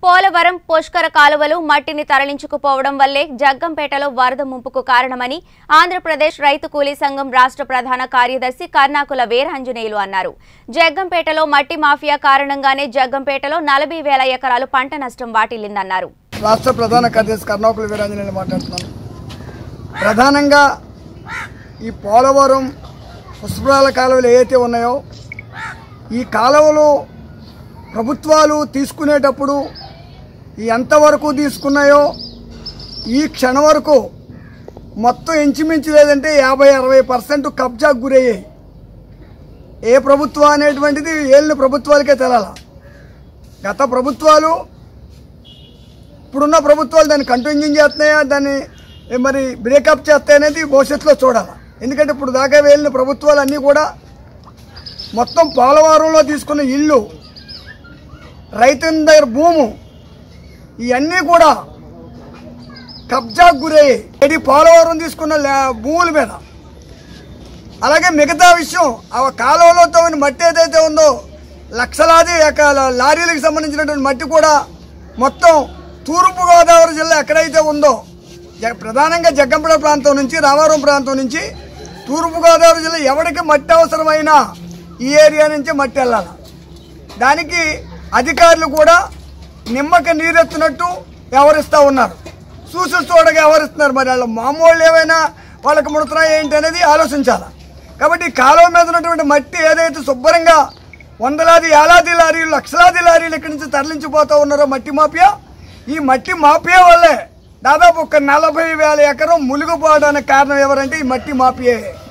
పోలవరం పుష్కర కాలువలు మట్టిని తరలించుకుపోవడం వల్లే జగ్గంపేటలో వరద ముంపుకు కారణమని ఆంధ్రప్రదేశ్ రైతు కూలీ సంఘం రాష్ట్ర ప్రధాన కార్యదర్శి కర్ణాకుల వీరాంజనేయులు అన్నారు. జగ్గంపేటలో మట్టి మాఫియా కారణంగానే జగ్గంపేటలో 40,000 ఎకరాలు పంట నష్టం వాటిల్లిందన్నారు. రాష్ట్ర ప్రధాన కార్యదర్శి కర్ణాకుల వీరాంజనేయులు మాట్లాడుతున్నాను. ప్రధానంగా ఈ పోలవరం పుష్కరాల కాలువలు ఏవైతే ఉన్నాయో ఈ కాలువలు ప్రభుత్వాలు తీసుకునేటప్పుడు ఎంతవరకు తీసుకున్నాయో ఈ క్షణం వరకు మొత్తం ఇంచుమించు లేదంటే 50-60% కబ్జాకు గురయ్యాయి. ఏ ప్రభుత్వం అనేటువంటిది ఏళ్ళ ప్రభుత్వాలకే తెలాల. గత ప్రభుత్వాలు ఇప్పుడున్న ప్రభుత్వాలు దాన్ని కంటిన్యూ చేస్తున్నాయా, దాన్ని మరి బ్రేకప్ చేస్తాయనేది భవిష్యత్తులో చూడాలి. ఎందుకంటే ఇప్పుడు దాకా వెళ్ళిన ప్రభుత్వాలు అన్నీ కూడా మొత్తం పోలవరంలో తీసుకున్న ఇల్లు, రైతుల దగ్గర భూము ఇవన్నీ కూడా కబ్జాకు గురయ్యాయి. పోలవరం తీసుకున్న భూముల మీద. అలాగే మిగతా విషయం ఆ కాలువలతో మట్టి ఏదైతే ఉందో లక్షలాది లారీలకు సంబంధించినటువంటి మట్టి కూడా మొత్తం తూర్పుగోదావరి జిల్లా ఎక్కడైతే ఉందో ప్రధానంగా జగ్గంపేట ప్రాంతం నుంచి రామవరం ప్రాంతం నుంచి తూర్పుగోదావరి జిల్లా ఎవరికి మట్టి అవసరమైనా ఈ ఏరియా నుంచి మట్టి వెళ్ళాలి. దానికి అధికారులు కూడా నిమ్మకి నీరెత్తినట్టు వ్యవహరిస్తూ ఉన్నారు. చూసి చూడగా వ్యవహరిస్తున్నారు. మరి వాళ్ళు మామూలు ఏమైనా వాళ్ళకి ముడుతున్నాయి ఏంటి అనేది ఆలోచించాలి. కాబట్టి కాలువ మీద ఉన్నటువంటి మట్టి ఏదైతే శుభ్రంగా వందలాది ఏలాది లారీలు లక్షలాది లారీలు ఇక్కడి నుంచి తరలించిపోతూ ఉన్నారో మట్టి మాఫియా, ఈ మట్టి మాఫియా వల్లే దాదాపు ఒక 40,000 ఎకరం మునిగిపోవడానికి కారణం ఎవరంటే ఈ మట్టి మాఫియే.